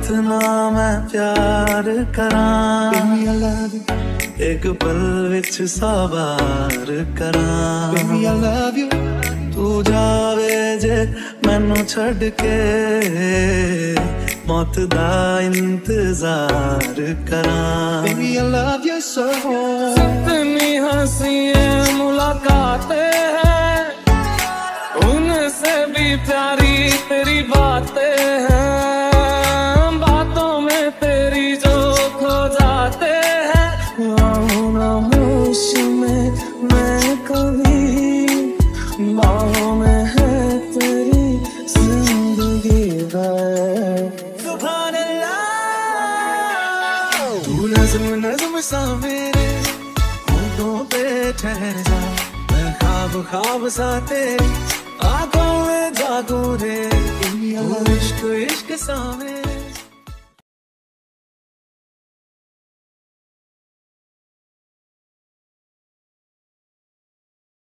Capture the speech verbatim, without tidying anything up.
कितना मैं प्यार करां, एक पल विच साबार करां। Baby, I love you. तू जावे जे मैनू छड़ के, मौत दा इंतजार करां। Baby, I love you so. कितनी हंसी मुलाकातें हैं, उनसे भी प्यारी तेरी बातें हैं, बातों में तेरी जो खो जाते हैं। आऊं ना होश में मैं कभी, बाहों में है तेरी जिंदगी भर। सुभान अल्लाह। तू नज़्म नज़्म सा मेरे होठों पे ठहर जा, मैं ख्वाब ख्वाब सा तेरी आंखों में जागूं रे। तू इश्क इश्क सा मेरे